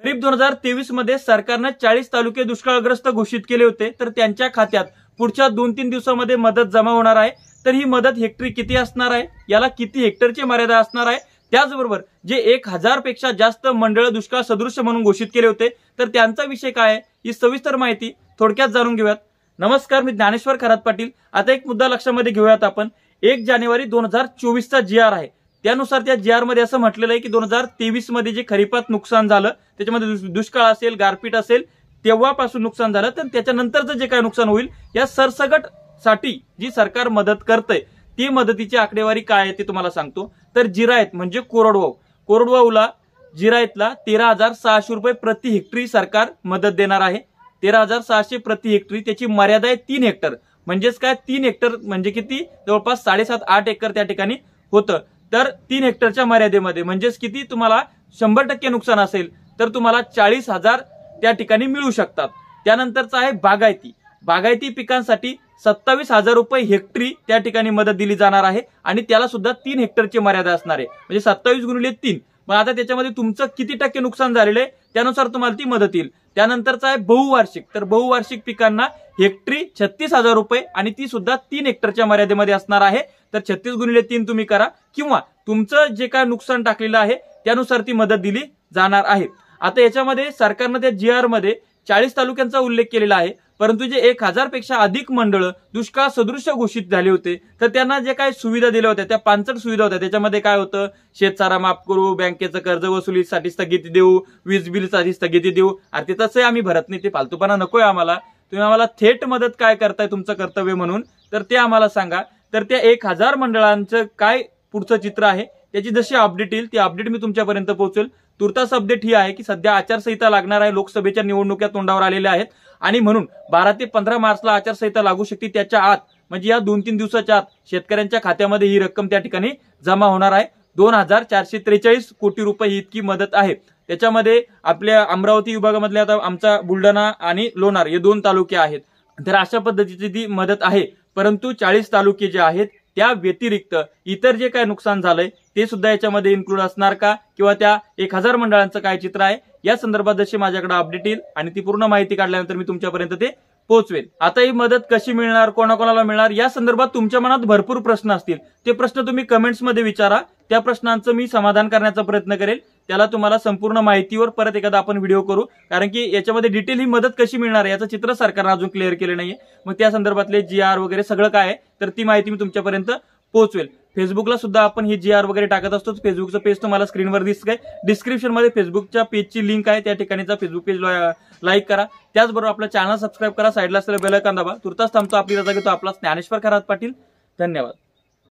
खरीप 2023 मध्ये सरकारने 40 तालुके दुष्काळग्रस्त घोषित केले होते, तर त्यांच्या खात्यात पुढच्या 2-3 दिवसांमध्ये मदत जमा होणार आहे। तर ही मदत हेक्टरी किती असणार आहे, याला किती हेक्टरची मर्यादा असणार आहे, त्याचबरोबर जे 1000 पेक्षा जास्त मंडळ दुष्काळ सदृश म्हणून घोषित केले होते, तर त्यांचा विषय काय आहे, ही सविस्तर माहिती थोडक्यात जाणून घेऊयात। नमस्कार, मी ज्ञानेश्वर खरात पाटील। आता एक मुद्दा लक्षामध्ये घेऊयात आपण। 1 जानेवारी 2024 चा GR आहे, त्यानुसार त्या GR मध्ये असं म्हटलेलं आहे की 2023 मध्ये जे खरीपात नुकसान झालं, त्याच्यामध्ये दुष्काळ असेल, गारपीट असेल, तेव्हापासून नुकसान झालं, तर त्याच्यानंतरचं जे काय नुकसान होईल या सरसकट साठी जी सरकार मदत करते ती मदतीची आकडेवारी काय आहे ते तुम्हाला सांगतो। तर जिरायत म्हणजे कोरडवाहूला जिरायतला 13,600 रुपये प्रति हेक्टरी सरकार मदत देणार आहे। 13,600 प्रति हेक्टरी, त्याची मर्यादा आहे 3 हेक्टर। म्हणजेच काय, 3 हेक्टर म्हणजे किती, जवळपास 7.5-8 एकर त्या ठिकाणी होतं। तर 3 हेक्टरच्या मर्यादेमध्ये म्हणजेच किती, तुम्हाला 100% नुकसान असेल तर तुम्हाला 40,000 त्या ठिकाणी मिळू शकतात। त्यानंतरचा आहे बागायती पिकांसाठी 27,000 रुपये हेक्टरी त्या ठिकाणी मदत दिली जाणार आहे आणि त्याला सुद्धा 3 हेक्टरची मर्यादा असणार आहे। म्हणजे 27 गुणिले 3, पण आता त्याच्यामध्ये तुमचं किती टक्के नुकसान झालेलं आहे त्यानुसार तुम्हाला ती मदत येईल। त्यानंतरचा आहे बहुवार्षिक, तर बहुवार्षिक पिकांना हेक्टरी 36,000 रुपये आणि ती सुद्धा 3 हेक्टरच्या मर्यादेमध्ये असणार आहे। तर 36 गुणिले 3 तुम्ही करा, किंवा तुमचं जे काय नुकसान टाकलेलं आहे त्यानुसार ती मदत दिली जाणार आहे। आता याच्यामध्ये सरकारने त्या GR मध्ये 40 तालुक्यांचा उल्लेख केलेला आहे, परंतु जे 1000 पेक्षा अधिक मंडळ दुष्काळ सदृश घोषित झाले होते, तर त्यांना जे काही सुविधा दिल्या होत्या त्या 5 सुविधा होत्या। त्याच्यामध्ये काय होतं, शेतसारा माफ करू, बँकेचं कर्ज वसुलीसाठी स्थगिती देऊ, वीज बिलसाठी स्थगिती देऊ। अरे ते तसं आम्ही भरत नाही, ते फालतूपणा नकोय आम्हाला। तुम्ही आम्हाला थेट मदत काय करताय तुमचं कर्तव्य म्हणून, तर ते आम्हाला सांगा। तर त्या 1000 मंडळांचं काय पुढचं चित्र आहे त्याची जशी अपडेट येईल ती अपडेट मी तुमच्यापर्यंत पोहोचेल। तुर्तास अपडेट ही आहे की सध्या आचारसंहिता लागणार आहे, लोकसभेच्या निवडणुका तोंडावर आलेल्या आहेत आणि म्हणून 12 ते 15 मार्चला आचारसंहिता लागू शकते। त्याच्या आत म्हणजे या 2-3 दिवसाच्या आत शेतकऱ्यांच्या खात्यामध्ये ही रक्कम त्या ठिकाणी जमा होणार आहे। 2,443 कोटी रुपये ही इतकी मदत आहे। त्याच्यामध्ये आपल्या अमरावती विभागामधले आता आमचा बुलढाणा आणि लोणार हे 2 तालुके आहेत। तर अशा पद्धतीची ती मदत आहे, परंतु 40 तालुके जे आहेत त्या व्यतिरिक्त इतर जे काय नुकसान झालंय ते सुद्धा याच्यामध्ये इन्क्लूड असणार का, किंवा त्या 1000 मंडळांचं काय चित्र आहे या संदर्भात जशी माझ्याकडे अपडेट येईल आणि ती पूर्ण माहिती काढल्यानंतर मी तुमच्यापर्यंत ते पोहोचवेल। आता ही मदत कशी मिळणार, कोणाकोणाला मिळणार या संदर्भात तुमच्या मनात भरपूर प्रश्न असतील, ते प्रश्न तुम्ही कमेंट्स मध्ये विचारा, त्या प्रश्नांचं मी समाधान करण्याचा प्रयत्न करेल। त्याला तुम्हाला संपूर्ण माहितीवर परत एकदा आपण व्हिडिओ करू, कारण की याच्यामध्ये डिटेल ही मदत कशी मिळणार आहे याचं चित्र सरकारने अजून क्लिअर केलं नाहीये। मग त्या संदर्भातले GR वगैरे सगळं काय आहे तर ती माहिती मी तुमच्यापर्यंत पोहोचवेल। फेसबुकला सुद्धा आपण ही GR वगैरे टाकत असतो। फेसबुकचं पेज तुम्हाला स्क्रीनवर दिसतंय, डिस्क्रिप्शन मध्ये फेसबुकच्या पेजची लिंक आहे, त्या ठिकाणीचा फेसबुक पेज लाईक करा। त्याचबरोबर आपलं चॅनल सबस्क्राईब करा, साईडला असलेलं बेल आयकॉन दाबा। तुर्तास थांबतो, आपली रजा घेतो। आपला ज्ञानेश्वर खरात पाटील, धन्यवाद।